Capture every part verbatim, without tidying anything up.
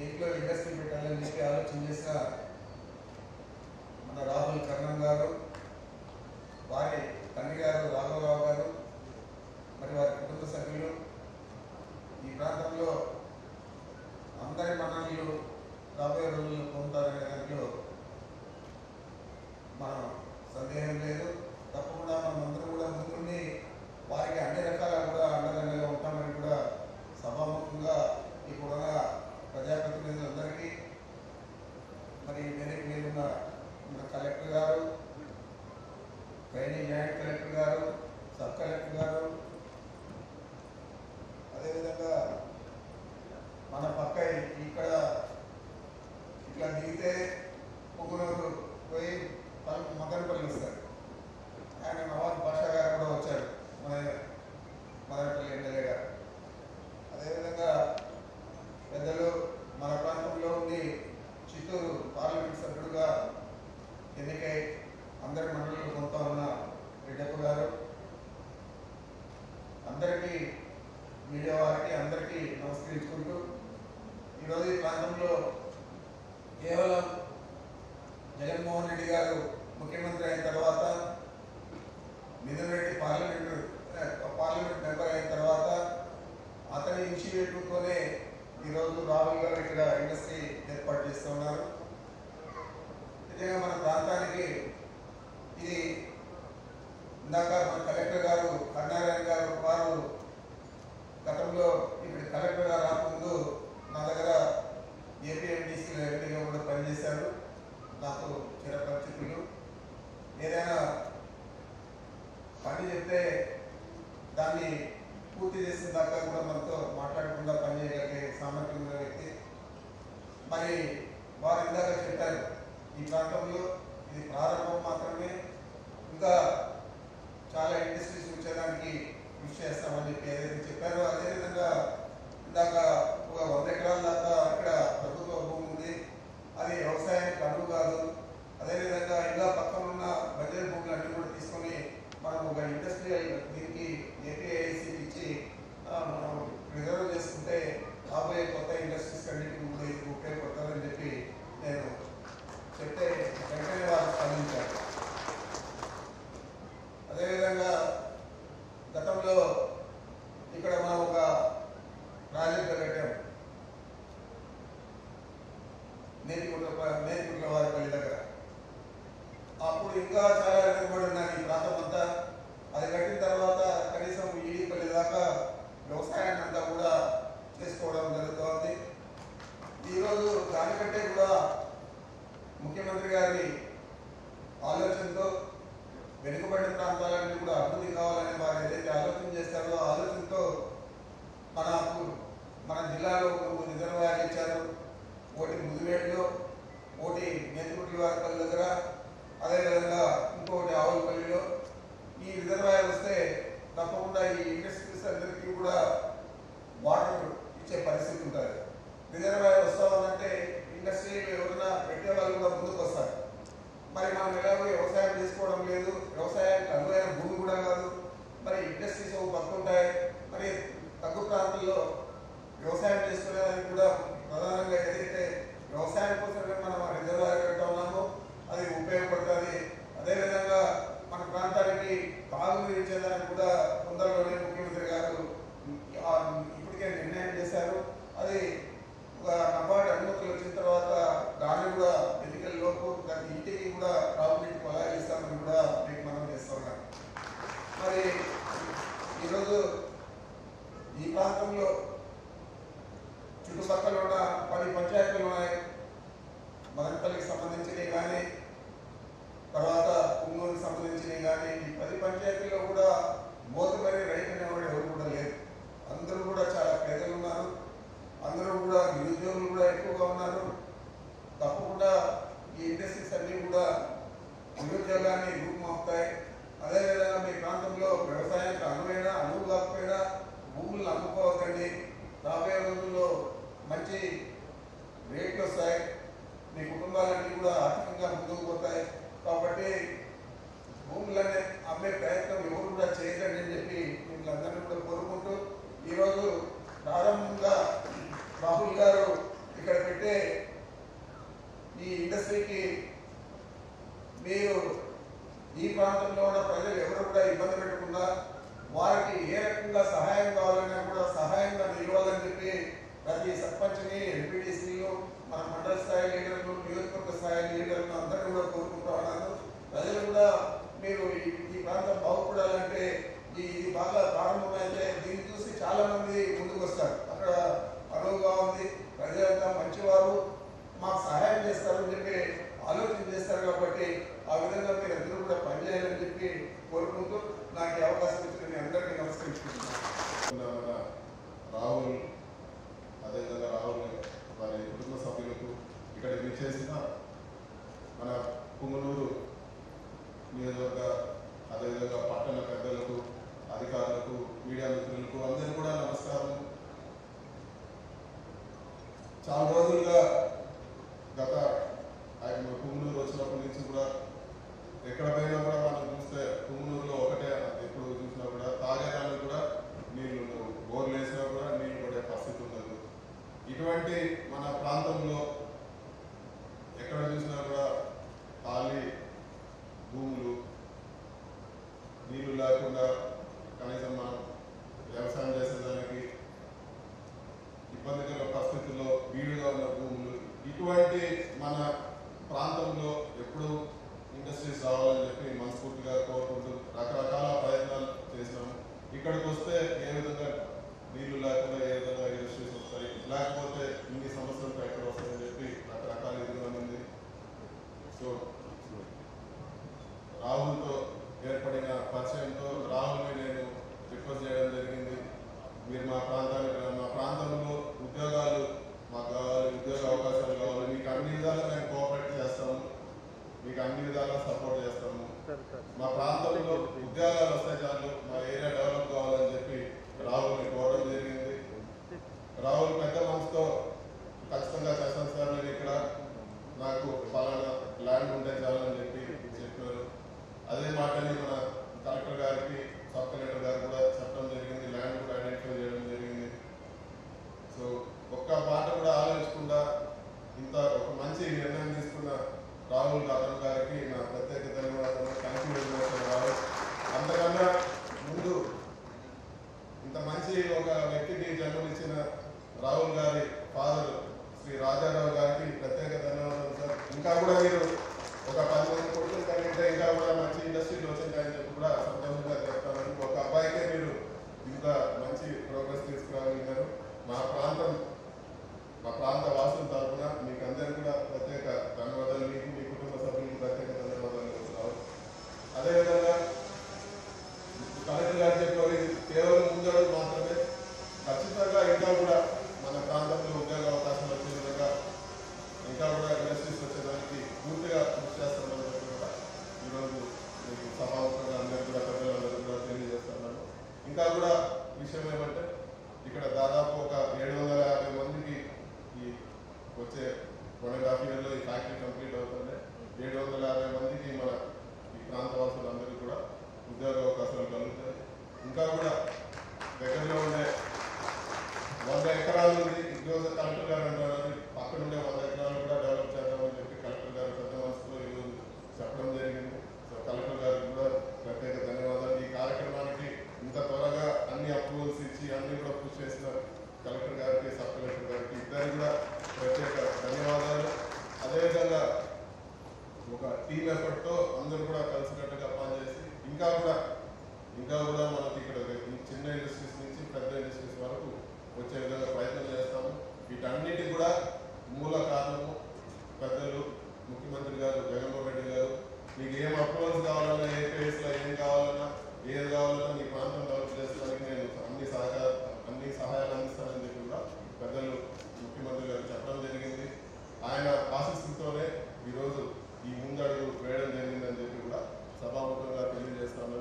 దీంట్లో ఇండస్ట్రీ పెట్టాలని చెప్పి ఆలోచన చేసిన మన రాహుల్ కర్ణం గారు, వారి తండ్రి గారు రాఘవరావు గారు, మరి వారి కుటుంబ సభ్యులు ఈ ప్రాంతంలో అందరి మన్ననలు రాబోయే రోజుల్లో పొందుతారనే దాంట్లో మనం సందేహం లేదు. తప్పకుండా మనం అందరూ కూడా ముందుండి వారికి అన్ని రకాల కూడా అండదండగా ఉంటామని కూడా సభాముఖంగా ఇప్పుడున్న ప్రజాప్రతినిధులందరికీ, మరి వెనక్కి మీరున్న మన కలెక్టర్ గారు, ట్రైనింగ్ జాయింట్ కలెక్టర్ గారు, సబ్ కలెక్టర్ గారు, అదేవిధంగా మన పక్క ఇక్కడ ఇట్లా దిగితే పొంగునూరు పోయి మదనపల్లి వస్తారు. ఆయన నవాబ్ బాషా గారు కూడా వచ్చారు, మన మదనపల్లి ఎమ్మెల్యే గారు. అదేవిధంగా పెద్దలు మన ప్రాంతంలో ఉండి చిత్తూరు పార్లమెంట్ సభ్యుడుగా ఎన్నికై అందరి మండలిలో కొంత ఉన్న రెడ్డప్ప గారు, అందరికీ మీడియా వారికి అందరికీ నమస్కరించుకుంటూ, ఈరోజు ఈ ప్రాంతంలో కేవలం జగన్మోహన్ రెడ్డి గారు ముఖ్యమంత్రి అయిన తర్వాత, Mithun Reddy parliament parliament member అయిన తర్వాత అతని ఇనిషియేటివ్తోనే ఈరోజు రాహుల్ గారు ఇక్కడ ఇండస్ట్రీ ఏర్పాటు చేస్తూ ఉన్నారు. నిజంగా మన ప్రాంతానికి ఇది ఇందాక మన కలెక్టర్ గారు కరుణారాయణ గారు వారు గతంలో ఇప్పుడు కలెక్టర్ గారు రాకముందు నా దగ్గర ఏపీఎండిసి ఎంపీగా కూడా పనిచేశారు. నాకు చిర పరిస్థితులు ఏదైనా పని చెప్తే దాన్ని పూర్తి చేసిన దాకా కూడా మనతో మాట్లాడకుండా పనిచేయగలిగే సామర్థ్యం ఉన్న వ్యక్తి. మరి వారు ఇందాక చెప్పారు, ఈ ప్రాంతంలో ఇది ప్రారంభం మాత్రమే, ఇంకా చాలా ఇండస్ట్రీస్ ఉంచడానికి కృషి చేస్తామని చెప్పి ఏదైతే చెప్పారో, అదేవిధంగా ఇందాక ఒక వంద ఎకరాల దాకా ఇక్కడ ప్రభుత్వ భూమి ఉంది, అది వ్యవసాయానికి అనువు కాదు. అదేవిధంగా ఇంకా పక్కన ఉన్న బడ్జెట్ భూములు అన్ని కూడా తీసుకొని మనం ఒక ఇండస్ట్రీ దీనికి ఏపీఐసి ఇచ్చి మనం రిజర్వ్ చేసుకుంటే రాబోయే కొత్త ఇండస్ట్రీస్ అన్నింటికి కూడా ఇది ఉపయోగపడుతుందని చెప్పి నేను చెప్తే వెంటనే వారు స్పందించారు. అదేవిధంగా గతంలో ఇక్కడ మనం ఒక ప్రాజెక్టు కట్టాం, నేతిగుట్ల నేతిగుట్ల వారిపల్లి దగ్గర. అప్పుడు ఇంకా చాలా వెనుకబడి ఉన్నాయి ఈ ప్రాంతం అంతా. అది కట్టిన తర్వాత కనీసం ఈడీపల్లి దాకా వ్యవసాయాన్ని అంతా కూడా చేసుకోవడం జరుగుతోంది. ఈరోజు దానికంటే కూడా ముఖ్యమంత్రి గారి ఆలోచనతో వెనుకబడిన ప్రాంతాలన్నీ కూడా అభివృద్ధి కావాలని వారు ఏదైతే ఆలోచన చేస్తారో ఆ ఆలోచనతో మనకు మన జిల్లాలో మూడు రిజర్వాయర్లు ఇచ్చారు. ఒకటి ముదివేడులో, ఒకటి నేతిగుట్ల వారిపల్లి దగ్గర, అదేవిధంగా ఇంకొకటి ఆవులపల్లిలో. ఈ రిజర్వాయర్ వస్తే తప్పకుండా ఈ ఇండస్ట్రీస్ అందరికీ కూడా వాటర్ ఇచ్చే పరిస్థితి ఉంటుంది. రిజర్వాయర్ వస్తామంటే ఇండస్ట్రీలు ఎవరైనా పెట్టే వాళ్ళు కూడా ముందుకు వస్తారు. మరి మనం ఎలాగో వ్యవసాయం చేసుకోవడం లేదు, వ్యవసాయానికి అనువైన భూమి కూడా కాదు, మరి ఇండస్ట్రీస్ పట్టుకుంటాయి. మరి తగ్గు ప్రాంతాల్లో వ్యవసాయం చేసుకునేదానికి కూడా ప్రధానంగా ఏదైతే వ్యవసాయం కోసమే మనం రిజర్వాయర్ పెట్టా ఉన్నామో అది ఉపయోగపడుతుంది. అదేవిధంగా మన ప్రాంతానికి తాగునీరు ఇచ్చేదానికి కూడా తొందరలోనే ముఖ్యమంత్రి గారు ఇప్పటికే నిర్ణయం చేశారు. అది ఒక నబార్డు అనుమతులు వచ్చిన తర్వాత దాన్ని కూడా ఎన్నికల లోపు దాని ఇంటికి కూడా తాగునీటికి కొలాయిస్తామని కూడా మీకు మనం చేస్తూ ఉన్నాం. మరి ఈరోజు ఈ ప్రాంతంలో చుట్టుపక్కల ఉన్న పది పంచాయతీలు ఉన్నాయి. మదనపల్లికి సంబంధించినవి కానీ, తర్వాత పుంగూరుకి సంబంధించినవి కానీ, ఈ పది పంచాయతీల్లో కూడా మోతుబరి రైతు అనేవాడు ఎవరు కూడా లేదు. అందరూ కూడా చాలా పేదలు ఉన్నారు, అందరూ కూడా నిరుద్యోగులు కూడా ఎక్కువగా ఉన్నారు. తప్పకుండా ఈ ఇండస్ట్రీస్ అన్నీ కూడా నిరుద్యోగాన్ని రూపుమాపుతాయి. అదేవిధంగా మీ ప్రాంతంలో వ్యవసాయానికి అనువైన అనువు కాకపోయినా భూములను అమ్ముకోవద్దండి. రాబోయే రోజుల్లో మంచి రేట్లు వస్తాయి, మీ కుటుంబాలన్నీ కూడా ఆర్థికంగా ముందుకు పోతాయి. కాబట్టి భూములనే అమ్మే ప్రయత్నం ఎవరు కూడా చేయకండి అని చెప్పి మిమ్మల్ని పెట్టే ఈ ఇండస్ట్రీకి మీరు ఈ ప్రాంతంలో ఉన్న ప్రజలు ఎవరు కూడా ఇబ్బంది పెట్టకుండా వారికి ఏ రకంగా సహాయం కావాలన్నా కూడా సహాయంగా నిలవాలని చెప్పి ప్రతి సర్పంచ్ని ఎంపీటీసీలు మన మండల స్థాయి లీడర్లు నియోజకవర్గ స్థాయి లీడర్లు అందరినీ కూడా కోరుకుంటా ఉన్నాను. ప్రజలు కూడా మీరు ఈ ప్రాంతం బాగుపడాలంటే ఈ ఇది బాగా ప్రారంభమైతే దీన్ని చూసి చాలా మంది ముందుకు వస్తారు. అక్కడ అనువుగా ఉంది, ప్రజలంతా మంచివారు, మాకు సహాయం చేస్తారని చెప్పి ఆలోచన చేస్తారు. కాబట్టి ఆ విధంగా మీరు అందరూ కూడా పనిచేయాలని చెప్పి కోరుకుంటూ నాకు అవకాశం ఇచ్చిన మీ అందరికీ నమస్కరించుకుంటున్నాను. రాహుల్ అదేవిధంగా రాహుల్ వారి కుటుంబ సభ్యులకు ఇక్కడ విచ్చేసిన మన పుంగనూరు నియోజకవర్గ అదేవిధంగా పట్టణ పెద్దలకు, అధికారులకు, మీడియా మిత్రులకు అందరికీ కూడా నమస్కారం. చాలా రోజులుగా గత ఆయన పుంగనూరు వచ్చినప్పటి నుంచి కూడా ఎక్కడ పోయినా కూడా మనం చూస్తే పుంగనూరులో ఒకటే, ఎప్పుడు చూసినా కూడా తాగేదానికి కూడా నీళ్లు, బోర్లు వేసినా కూడా నీళ్లు పడే పరిస్థితి ఉండదు. ఇటువంటి మన ప్రాంతంలో ఎక్కడ చూసినా కూడా ఖాళీ భూములు, నీళ్లు లేకుండా కనీసం మనం వ్యవసాయం చేసేదానికి ఇబ్బందికర పరిస్థితుల్లో వీలుగా ఉన్న భూములు, ఇటువంటి మన ప్రాంతంలో ఎప్పుడు ఇండస్ట్రీస్ రావాలని చెప్పి మనస్ఫూర్తిగా కోరుకుంటూ రకరకాల ప్రయత్నాలు చేసినాము. ఇక్కడికి వస్తే ఏ విధంగా నీళ్లు లేకుండా ఏ విధంగా ఇండస్ట్రీస్ వస్తాయి, లేకపోతే ఇన్ని సమస్యలు ఎక్కడ వస్తాయని చెప్పి రకరకాల ఎదురుగా ఉంది. సో రాహుల్తో ఏర్పడిన పరిచయంతో రాహుల్ని నేను రిక్వెస్ట్ చేయడం జరిగింది. మీరు మా ప్రాంతానికి మా ప్రాంతంలో ఉద్యోగాలు మాకు కావాలి, ఉద్యోగ అవకాశాలు కావాలి, మీకు అన్ని విధాలుగా మేము కోఆపరేట్ చేస్తాము, మీకు అన్ని విధాలుగా సపోర్ట్ చేస్తాము. మా ప్రాంతంలో ఉద్యోగాలు వస్తే చాలు, మా ఏరియా డెవలప్ కావాలని చెప్పి రాహుల్ని కోరడం జరిగింది. రాహుల్ పెద్ద మనసుతో ఖచ్చితంగా చేస్తాను సార్, నేను ఇక్కడ నాకు ఫలానా ల్యాండ్ ఉంటే చాలని చెప్పి చెప్పారు. అదే మాటని మన కలెక్టర్ గారికి, సబ్ కలెక్టర్ గారికి కూడా చెప్పడం జరిగింది, ల్యాండ్ కూడా ఐడెంటిఫై చేయడం జరిగింది. సో ఒక్క మాట కూడా ఆలోచించకుండా ఇంత ఒక మంచి నిర్ణయం తీసుకున్న రాహుల్ గాంధీ గారికి నా ప్రత్యేక ధన్యవాదాలు. Thank you very much Rahul. అంతకన్నా ముందు ఇంత మంచి ఒక వ్యక్తికి జన్మనిచ్చిన రాహుల్ గారి ఫాదర్ శ్రీ రాజారావు గారికి ప్రత్యేక ధన్యవాదాలు సార్. ఇంకా కూడా మీరు ఒక పది మంది కొడుకులు కలిగితే ఇంకా కూడా మంచి ఇండస్ట్రీలు వచ్చిందని చెప్పి కూడా సంతోషంగా చెప్తాను. ఒక అబ్బాయికే మీరు ఇంత మంచి ప్రోగ్రెస్ తీసుకురాగలిగారు. మా ప్రాంతం మా ప్రాంత వాసుల తరఫున మీకు అందరికీ కూడా ప్రత్యేక ధన్యవాదాలు, మీకు మీ కుటుంబ సభ్యులకు ప్రత్యేక ధన్యవాదాలు చెప్తున్నారు. అదేవిధంగా కలెక్టర్ గారు చెప్పారు, ఇది కేవలం ముందడుగు మాత్రమే, ఖచ్చితంగా ఇంకా కూడా మన ప్రాంతంలో ఉద్యోగ అవకాశాలు వచ్చే విధంగా ఇంకా కూడా ఇండస్ట్రీస్ వచ్చేదానికి పూర్తిగా కృషి చేస్తామని చెప్పి కూడా ఈరోజు మీకు సభాముఖంగా అందరికీ కూడా పెద్దలందరూ కూడా తెలియజేస్తున్నాను. ఇంకా కూడా విషయం ఏమంటే ఇక్కడ దాదాపు ఒక ఏడు వందల యాభై మందికి ఈ వచ్చే వన్ అండ్ హాఫ్ ఇయర్లో ఈ ఫ్యాక్టరీ కంప్లీట్ అవుతుంది. ఏడు వందల యాభై మందికి మన ఈ ప్రాంత వాసులందరికీ కూడా ఉద్యోగ అవకాశాలు కలుగుతాయి. ఇంకా కూడా దగ్గరలో ఉండే వంద ఎకరాలు ఉంది, ఈరోజు కలెక్టర్ గారు అంటున్నారు పక్కన ఉండే వంద ఎకరాలు కూడా డెవలప్ చేద్దామని చెప్పి కలెక్టర్ గారు పెద్ద మనసులో ఈరోజు చెప్పడం జరిగింది. సో కలెక్టర్ గారికి కూడా ప్రత్యేక ధన్యవాదాలు. ఈ కార్యక్రమానికి ఇంత త్వరగా అన్ని అప్రూవల్స్ ఇచ్చి అన్ని కూడా పుష్ చేసిన కలెక్టర్ గారికి, సబ్ కలెక్టర్ గారికి ఇద్దరు కూడా ప్రత్యేక ధన్యవాదాలు. అదేవిధంగా ఒక టీమ్ ఎఫర్ట్తో అందరూ కూడా కలిసికట్టుగా పనిచేసి ఇంకా కూడా ఇంకా కూడా మనకి ఇక్కడ చిన్న ఇండస్ట్రీస్ నుంచి పెద్ద ఇండస్ట్రీస్ వరకు వచ్చే విధంగా ప్రయత్నం చేస్తాము. వీటన్నిటి కూడా మూల కారణము పెద్దలు ముఖ్యమంత్రి గారు జగన్మోహన్ రెడ్డి గారు. మీకు ఏం అప్రూవల్స్ కావాలన్నా, ఏ ప్లేస్లో ఏం కావాలన్నా, ఏది కావాలన్నా మీ ప్రాంతం డెవలప్ చేస్తానికి నేను అన్ని సహకార అన్ని సహాయాలు అందిస్తానని చెప్పి కూడా పెద్దలు ముఖ్యమంత్రి గారు చెప్పడం జరిగింది. ఆయన ఆశీస్సులతోనే ఈరోజు ఈ ముందడుగు వేయడం జరిగిందని చెప్పి కూడా సభాముఖంగా తెలియజేస్తాను.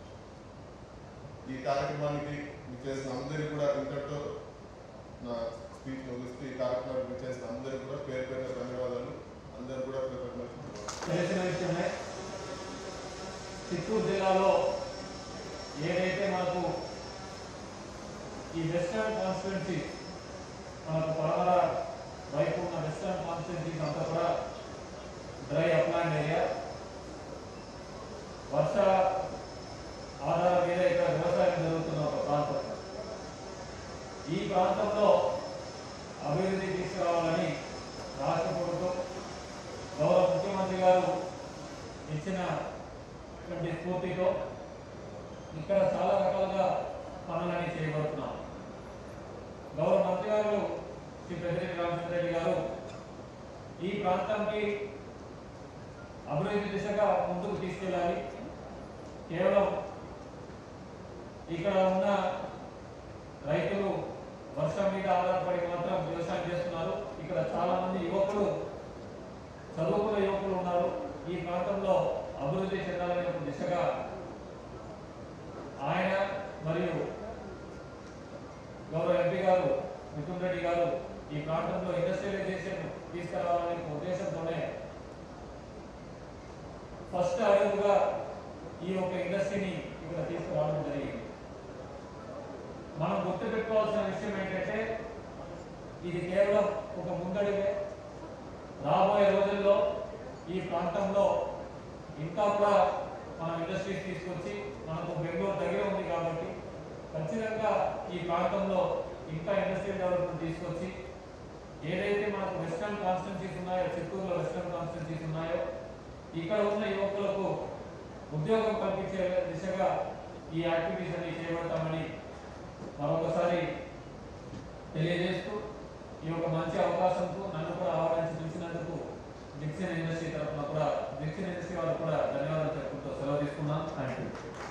ఈ కార్యక్రమానికి చేసిన అందరికీ కూడా ఇంతటితో నా స్పీచ్ ముగిస్తూ ఈ కార్యక్రమానికి చేసిన అందరికీ కూడా పేరు పేరు ధన్యవాదాలు. అందరూ కూడా తెలిసిన విషయమే, చిత్తూరు జిల్లాలో ఏదైతే మనకు ఈ వెస్టర్న్ కాన్స్టిట్యున్సీ మనకు పడమర వైపు ఉన్న వెస్టర్న్ ఈ ప్రాంతానికి అభివృద్ధి దిశగా ముందుకు తీసుకెళ్ళాలి. కేవలం ఇక్కడ ఉన్న రైతులు వర్షం మీద ఆధారపడి మాత్రం వ్యవసాయం చేస్తున్నారు. ఇక్కడ చాలా మంది యువకులు, చదువుకున్న యువకులు ఉన్నారు. ఈ ప్రాంతంలో అభివృద్ధి చెందాలనే ఒక దిశగా ఆయన మరియు గౌరవ ఎంపీ గారు మిథున్ రెడ్డి గారు ఈ ప్రాంతంలో ఇండస్ట్రియలైజేషన్ తీసుకురావాలనే ఉద్దేశంతోనే ఫస్ట్ అడుగుగా ఈ యొక్క ఇండస్ట్రీని ఇక్కడ తీసుకురావడం జరిగింది. మనం గుర్తుపెట్టుకోవాల్సిన విషయం ఏంటంటే ఇది కేవలం ఒక ముందడుగే. రాబోయే రోజుల్లో ఈ ప్రాంతంలో ఇంకా కూడా మనం ఇండస్ట్రీస్ తీసుకొచ్చి, మనకు బెంగళూరు దగ్గర ఉంది కాబట్టి ఖచ్చితంగా ఈ ప్రాంతంలో ఇంకా ఇండస్ట్రియల్ డెవలప్మెంట్ తీసుకొచ్చి ఏదైతే మనకు వెస్టర్న్ కాన్స్టిట్యున్సీస్ ఉన్నాయో, చిత్తూరులో వెస్టర్న్ కాన్స్టిట్యున్సీస్ ఉన్నాయో, ఇక్కడ ఉన్న యువకులకు ఉద్యోగం కల్పించే దిశగా ఈ యాక్టివిటీస్ అన్ని చేపడతామని మరొకసారి తెలియజేస్తూ ఈ యొక్క మంచి అవకాశంతో నన్ను